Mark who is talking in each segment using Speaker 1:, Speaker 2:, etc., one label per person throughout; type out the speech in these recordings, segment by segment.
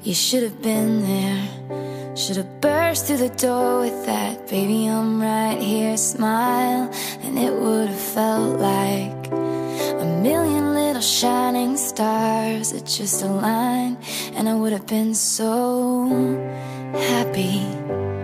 Speaker 1: You should have been there. Should have burst through the door with that "baby, I'm right here" smile, and it would have felt like a million little shining stars that just aligned, and I would have been so happy.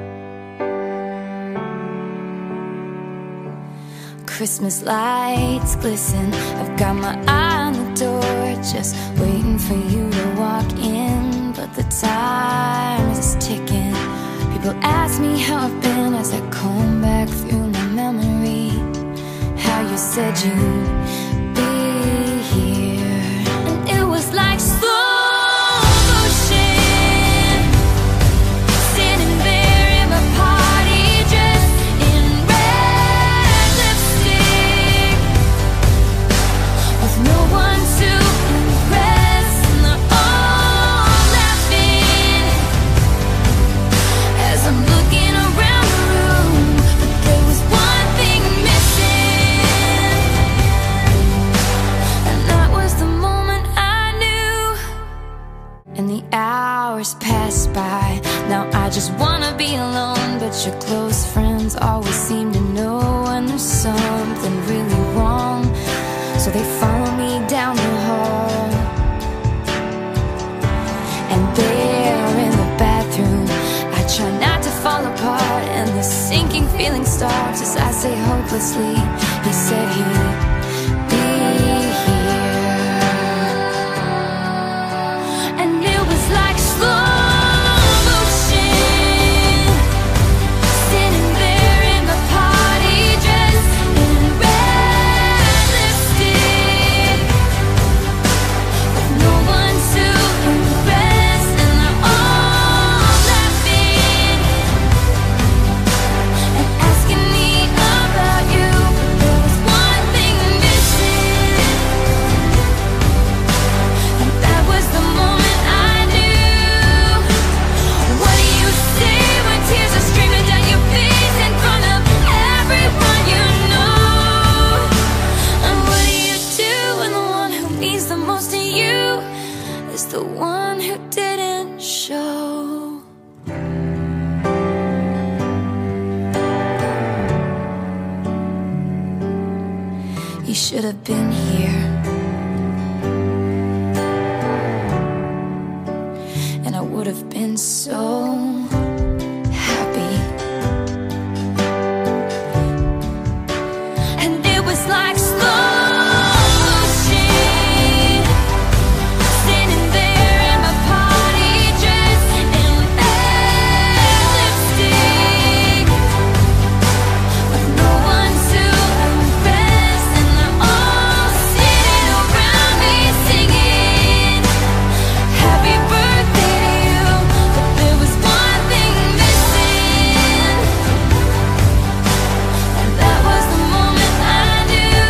Speaker 1: Christmas lights glisten, I've got my eye on the door, just waiting for you to walk in. But the time is ticking. People ask me how I've been as I comb back through my memory. How you said you'd be here, and it was like slow motion, standing there in my party dress, in red lipstick, with no one to impress, and they're all laughing as I'm looking around the room. But there was one thing missing, and that was the moment I knew. And the hours pass by, now I just wanna be alone, but your close friends always seem to know when there's something really wrong, so they follow me down the hall. And there in the bathroom, I try not to fall apart, and the sinking feeling starts as I say hopelessly, he said he'd be here. And it was like slow motion, standing there in my party dress, in red lipstick, with no one to impress, and they're all laughing and asking me about you. There was one thing missing, and that was the moment I knew. What do you say when tears are streaming down your face in front of everyone you know? And what do you do when the one who means the most to you is the one who didn't show? You should have been here, and I would have been so happy. And it was like slow motion, standing there in my party dress, in red lipstick, with no one to impress, and they're all sitting around me singing happy birthday to you. But there was one thing missing, and that was the moment I knew.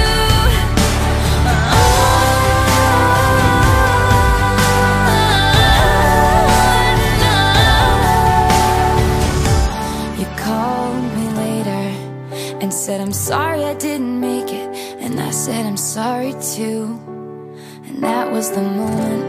Speaker 1: You called me later and said, "I'm sorry I didn't make it," and I said, "I'm sorry too." And that was the moment